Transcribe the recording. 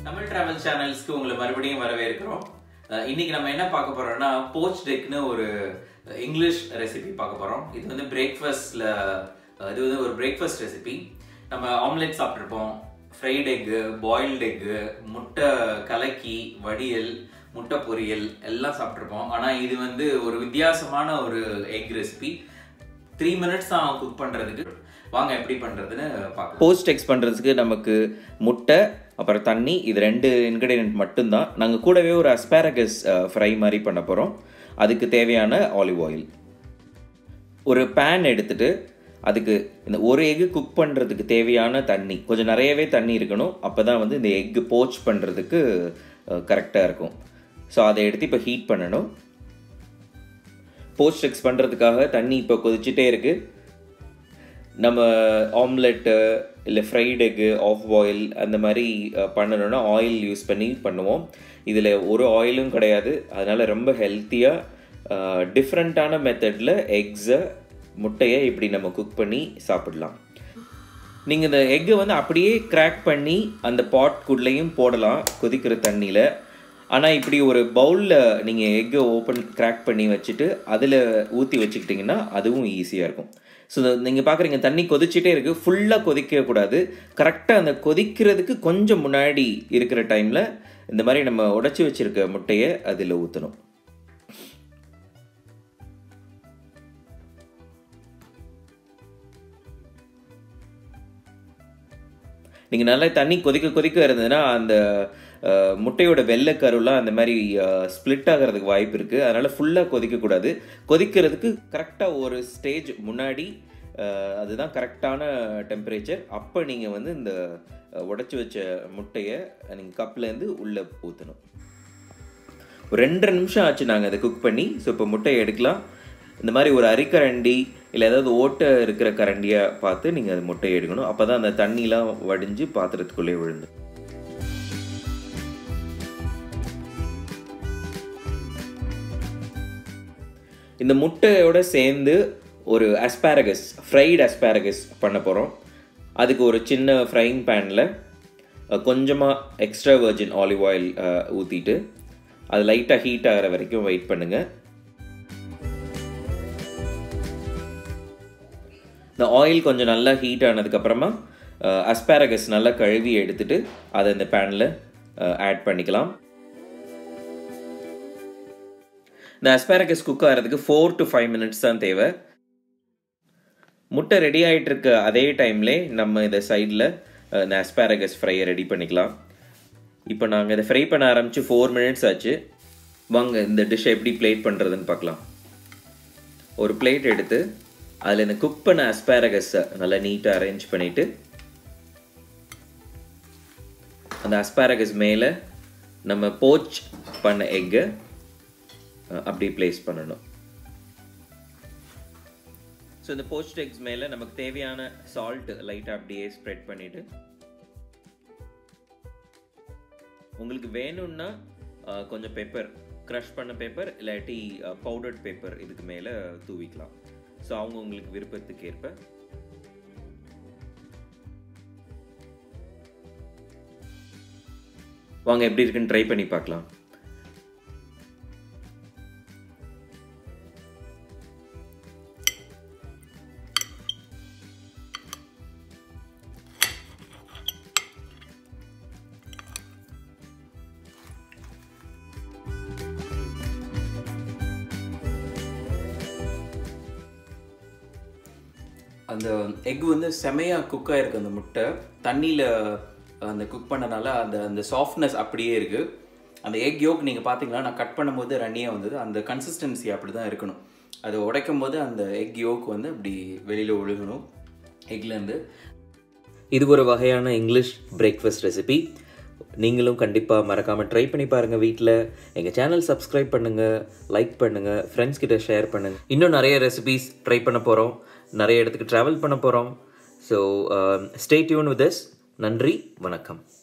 Tamil Travel Channels ku ungala marubadiyum varaverukirom. இன்னைக்கு நம்ம என்ன பார்க்க போறோம்னா poached egg னு ஒரு இங்கிலீஷ் ரெசிபி பார்க்க போறோம். இது வந்து பிரேக்ஃபாஸ்ட்ல இது வந்து ஒரு பிரேக்ஃபாஸ்ட் ரெசிபி. நம்ம ஆம்லெட் சாப்பிட்டிருப்போம், ஃப்ரைட் எக், பாயில்ட் எக், முட்டை கலக்கி, வடியல், முட்டை பொரியல் எல்லாம் சாப்பிட்டிருப்போம். ஆனா இது வந்து ஒரு வித்தியாசமான ஒரு எக் ரெசிபி. 3 minutes தான் குக் பண்றதுக்கு. வாங்க எப்படி பண்றதுன்னு பார்க்கலாம். போஸ்ட் எக்ஸ் பண்றதுக்கு நமக்கு முட்டை அப்புறம் தண்ணி இது ரெண்டு இன்கிரிடியன்ட் மட்டும்தான். நாங்கள் கூடவே ஒரு அஸ்பாரகஸ் ஃப்ரை மாதிரி பண்ண போகிறோம். அதுக்கு தேவையான ஆலிவ் ஆயில். ஒரு பேன் எடுத்துட்டு அதுக்கு இந்த ஒரு எக்கு குக் பண்ணுறதுக்கு தேவையான தண்ணி கொஞ்சம் நிறையவே தண்ணி இருக்கணும். அப்போ தான் வந்து இந்த எக்கு போச் பண்ணுறதுக்கு கரெக்டாக இருக்கும். ஸோ அதை எடுத்து இப்போ ஹீட் பண்ணணும். போஸ்ட் எக்ஸ் பண்ணுறதுக்காக தண்ணி இப்போ கொதிச்சுட்டே இருக்குது. நம்ம ஆம்லெட்டு இல்லை ஃப்ரைட் எக்கு, ஆஃப் பாயில் அந்த மாதிரி பண்ணணுன்னா ஆயில் யூஸ் பண்ணி பண்ணுவோம். இதில் ஒரு ஆயிலும் கிடையாது. அதனால் ரொம்ப ஹெல்த்தியாக டிஃப்ரெண்ட்டான மெத்தடில் எக்ஸை, முட்டையை இப்படி நம்ம குக் பண்ணி சாப்பிடலாம். நீங்கள் இந்த எக்கை வந்து அப்படியே கிராக் பண்ணி அந்த பாட்குள்ளேயும் போடலாம் கொதிக்கிற தண்ணியில். ஆனால் இப்படி ஒரு பவுலில் நீங்கள் எக்கை கிராக் பண்ணி வச்சுட்டு அதில் ஊற்றி வச்சுக்கிட்டிங்கன்னா அதுவும் ஈஸியாக இருக்கும். ஸோ நீங்கள் பார்க்குறீங்க தண்ணி கொதிச்சுட்டே இருக்குது. ஃபுல்லாக கொதிக்கக்கூடாது. கரெக்டாக அந்த கொதிக்கிறதுக்கு கொஞ்சம் முன்னாடி இருக்கிற டைமில் இந்த மாதிரி நம்ம உடைச்சி வச்சுருக்க முட்டையை அதில் ஊற்றணும். நீங்கள் நல்லா தண்ணி கொதிக்க இருந்ததுன்னா அந்த முட்டையோட வெள்ளைக்கருலாம் அந்த மாதிரி ஸ்ப்ளிட் ஆகிறதுக்கு வாய்ப்பு இருக்குது. அதனால் ஃபுல்லாக கொதிக்கக்கூடாது. கொதிக்கிறதுக்கு கரெக்டாக ஒரு ஸ்டேஜ் முன்னாடி அதுதான் கரெக்டான டெம்பரேச்சர். அப்போ நீங்கள் வந்து இந்த உடைச்சி வச்ச முட்டையை நீங்கள் கப்லேருந்து உள்ளே ஊற்றணும். ஒரு 2 நிமிஷம் ஆச்சு நாங்கள் அதை குக் பண்ணி. ஸோ இப்போ முட்டையை எடுக்கலாம். இந்த மாதிரி ஒரு அரிக்கரண்டி இல்லை ஏதாவது ஓட்டை இருக்கிற கரண்டியாக பார்த்து நீங்கள் அது முட்டையை எடுக்கணும். அப்போ தான் அந்த தண்ணிலாம் வடிஞ்சு பாத்திரத்துக்குள்ளே விழுந்து. இந்த முட்டையோட சேர்ந்து ஒரு அஸ்பாரகஸ், ஃப்ரைட் அஸ்பாரகஸ் பண்ண போகிறோம். அதுக்கு ஒரு சின்ன ஃப்ரைங் பேனில் கொஞ்சமாக எக்ஸ்ட்ரா வர்ஜின் ஆலிவ் ஆயில் ஊற்றிட்டு அது லைட்டாக ஹீட் ஆகிற வரைக்கும் வெயிட் பண்ணுங்கள். இந்த ஆயில் கொஞ்சம் நல்லா ஹீட் ஆனதுக்கப்புறமா அஸ்பாரகஸ் நல்லா கழுவி எடுத்துட்டு அதை இந்த பேனில் ஆட் பண்ணிக்கலாம். இந்த அஸ்பாரகஸ் குக் ஆகிறதுக்கு 4 to 5 minutes தான் தேவை. முட்டை ரெடி ஆகிட்டு இருக்க அதே டைம்லே நம்ம இதை சைடில் இந்த அஸ்பாரகஸ் ஃப்ரையை ரெடி பண்ணிக்கலாம். இப்போ நாங்கள் இதை ஃப்ரை பண்ண ஆரம்பித்து 4 minutes ஆச்சு. வாங்க இந்த டிஷ்ஷை எப்படி பிளேட் பண்ணுறதுன்னு பார்க்கலாம். ஒரு பிளேட் எடுத்து அதில் இந்த குக் பண்ண அஸ்பாரகஸை நல்லா நீட்டாக அரேஞ்ச் பண்ணிவிட்டு அந்த அஸ்பாரகஸ் மேலே நம்ம போச் பண்ண எக்கை அப்படி பிளேஸ் பண்ணணும். ஸோ இந்த போச்ட் எக்ஸ் மேலே நமக்கு தேவையான சால்ட் லைட்டாக அப்படியே ஸ்ப்ரெட் பண்ணிவிட்டு உங்களுக்கு வேணும்னா கொஞ்சம் பெப்பர், க்ரஷ் பண்ண பெப்பர் இல்லாட்டி பவுடர்ட் பெப்பர் இதுக்கு மேலே தூவிக்கலாம். ஸோ அவங்க உங்களுக்கு விருப்பத்துக்கு ஏற்ப. வாங்க எப்படி இருக்குன்னு ட்ரை பண்ணி பார்க்கலாம். அந்த எக் வந்து செமையாக குக் ஆகிருக்கு. அந்த முட்டை தண்ணியில் அந்த குக் பண்ணனால அந்த சாஃப்ட்னஸ் அப்படியே இருக்குது. அந்த எக் யோக் நீங்கள் பார்த்தீங்கன்னா நான் கட் பண்ணும்போது ரன்னியாக வந்தது. அந்த கன்சிஸ்டன்சி அப்படி தான் இருக்கணும். அதை உடைக்கும் போது அந்த எக் யோக் வந்து அப்படி வெளியில் ஒழுகணும் எக்லேருந்து. இது ஒரு வகையான இங்கிலீஷ் பிரேக்ஃபாஸ்ட் ரெசிபி. நீங்களும் கண்டிப்பாக மறக்காமல் ட்ரை பண்ணி பாருங்கள் வீட்டில். எங்கள் சேனல் சப்ஸ்கிரைப் பண்ணுங்கள், லைக் பண்ணுங்கள், ஃப்ரெண்ட்ஸ் கிட்ட ஷேர் பண்ணுங்கள். இன்னும் நிறைய ரெசிபிஸ் ட்ரை பண்ண போகிறோம், நிறைய இடத்துக்கு ட்ராவல் பண்ண போகிறோம். So stay tuned with us. நன்றி, வணக்கம்.